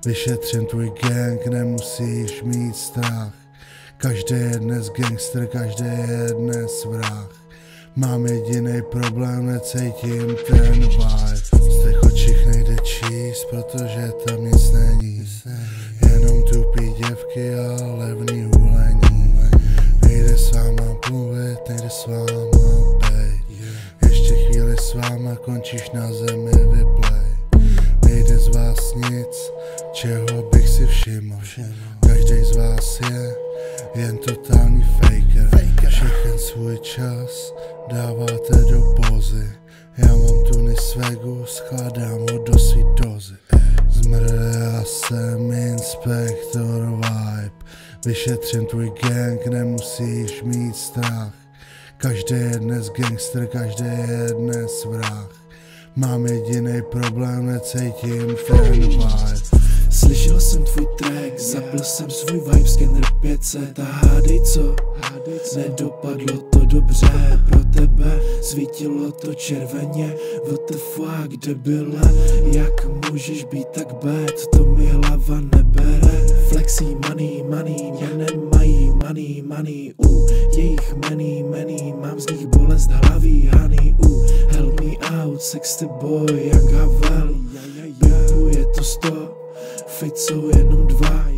Vyšetřím tvůj gang, nemusíš mít strach. Každý je dnes gangster, každý je dnes vrah. Mám jediný problém, necítím ten vibe. Z těch očích nejde číst, protože tam nic není. Jenom tupý děvky a levný hulení. Nejde s váma mluvit, nejde s váma bejt. Ještě chvíli s váma končíš na zemi vyplej. Nejde z vás nic, čeho bych si všiml. Každý z vás je jen totální faker. Všechen svůj čas dáváte do pózy. Já mám tuny swagu, skládám ho do svý dozy. Zmrdá jsem inspektor vibe. Vyšetřím tvůj gang, nemusíš mít strach. Každý je dnes gangster, každý je dnes vrah. Mám jediný problém, necítím ten vibe. Slyšel jsem tvůj track, zabil jsem svůj vibe, scanner 500 a hádej co? Nedopadlo to dobře, pro tebe svítilo to červeně. What the fuck, debile, jak můžeš být tak bad, to mi hlava nebere. Flexí money, mě nemají money, jejich many, mám z nich bolest hlavy, honey, help me out, sexy boy, jak Havel, Bipu je to 100, fit jsou jenom 2.